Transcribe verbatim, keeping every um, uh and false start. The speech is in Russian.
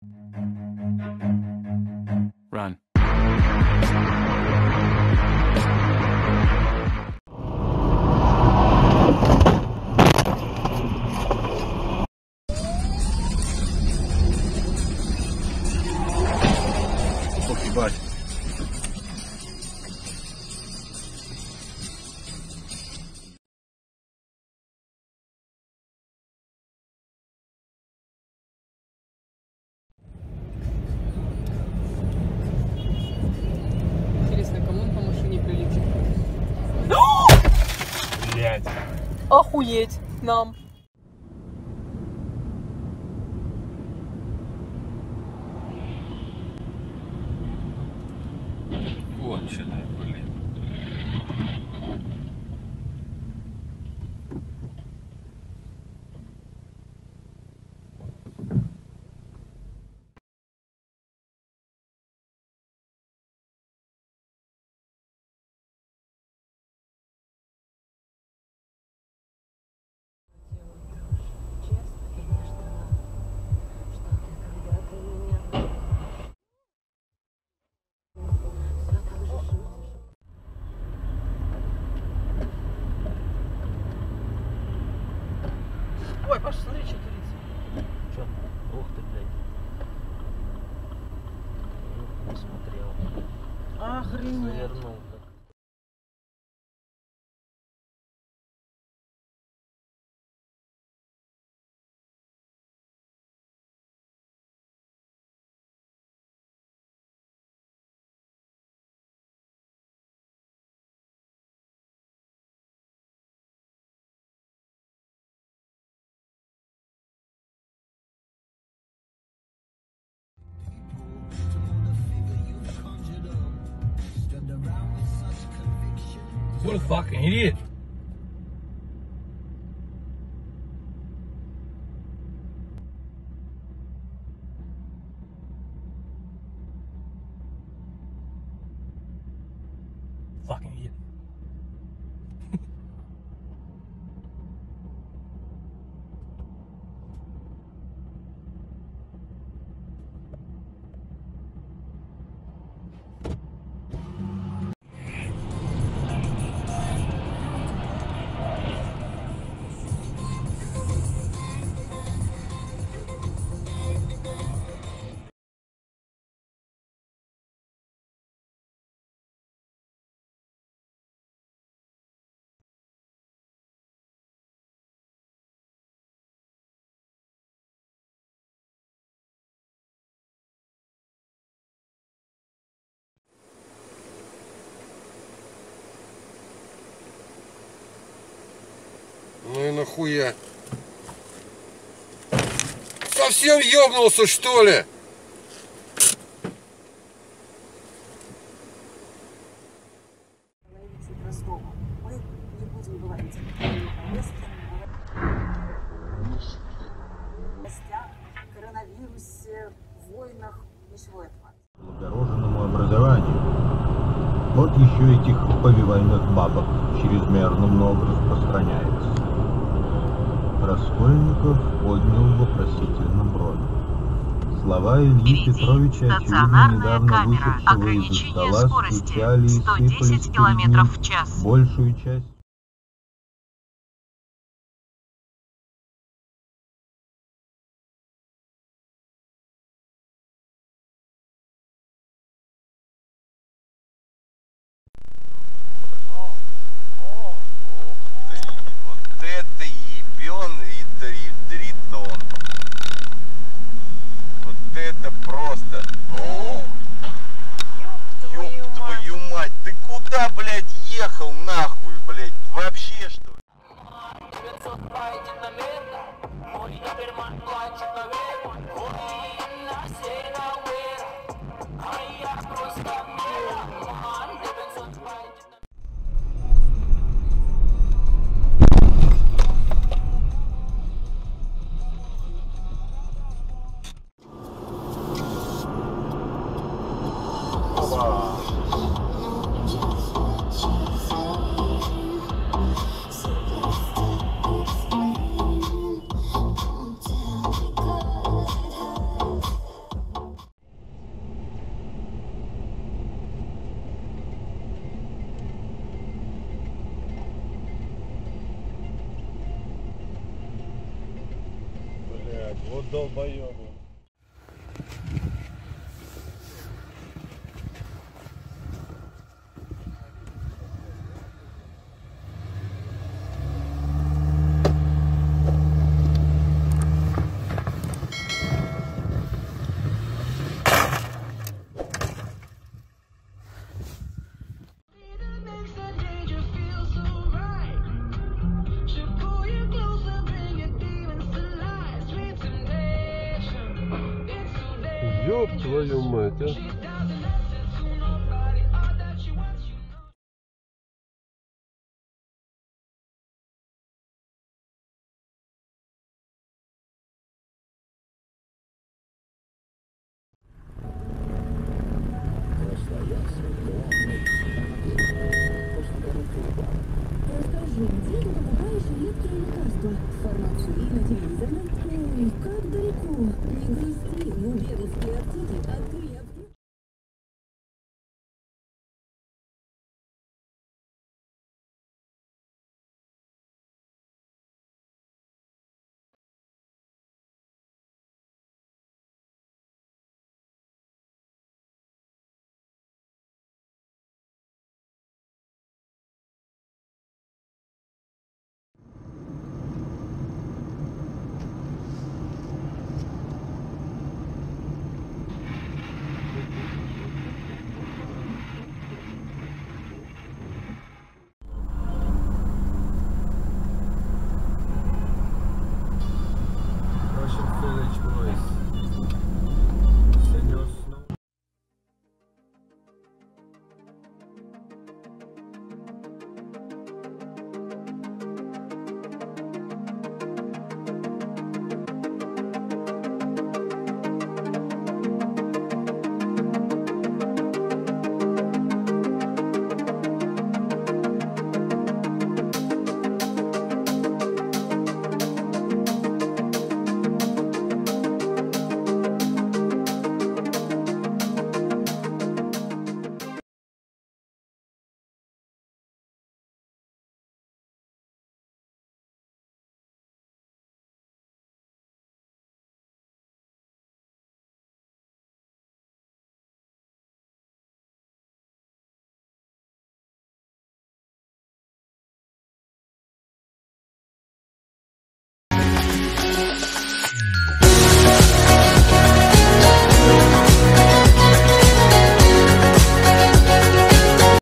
Run. Ох, ебать. Интересно, кому он по машине прилетит? Блять. Охуеть нам. Конченая, блин. Ой, Паша, смотри, что творится. Че? Ух ты, блядь. Ну, не смотрел. Охренеть. Завернул так. What a fucking idiot. Fucking idiot. Ну и нахуя? Совсем ёбнулся, что ли? Мы не будем говорить о поездке, коронавирусе, войнах, ничего этого. Благороженному образованию. Вот еще этих повивальных бабок чрезмерно много распространяется. Раскольников поднял вопросительно бровь. Слова Ильи Петровича, очевидно, недавно вышедшего из-за стола, стучали и сыпались перед ним большую часть. Это ебёный дритон. Вот это просто. О, ёб твою мать, ты куда, блядь, ехал нахуй, блядь? Вообще что ли? долбоёбы. Ёб твою мать, а!